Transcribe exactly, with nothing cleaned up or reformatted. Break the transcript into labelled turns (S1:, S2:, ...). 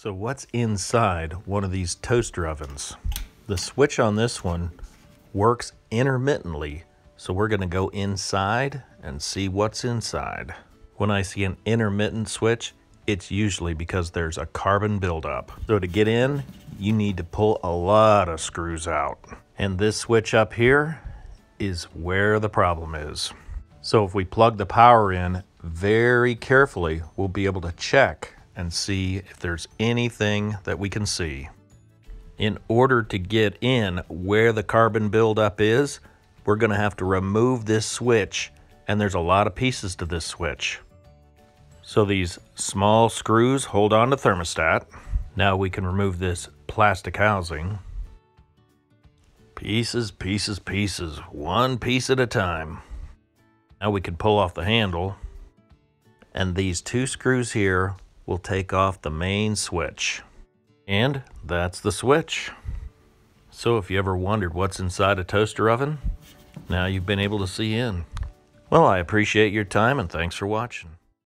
S1: So what's inside one of these toaster ovens? The switch on this one works intermittently, so we're gonna go inside and see what's inside. When I see an intermittent switch, it's usually because there's a carbon buildup. So to get in, you need to pull a lot of screws out. And this switch up here is where the problem is. So if we plug the power in very carefully, we'll be able to check and see if there's anything that we can see. In order to get in where the carbon buildup is, we're gonna have to remove this switch, and there's a lot of pieces to this switch. So these small screws hold on to thermostat. Now we can remove this plastic housing. Pieces, pieces, pieces, one piece at a time. Now we can pull off the handle, and these two screws here will take off the main switch. And that's the switch. So if you ever wondered what's inside a toaster oven, now you've been able to see in. Well, I appreciate your time and thanks for watching.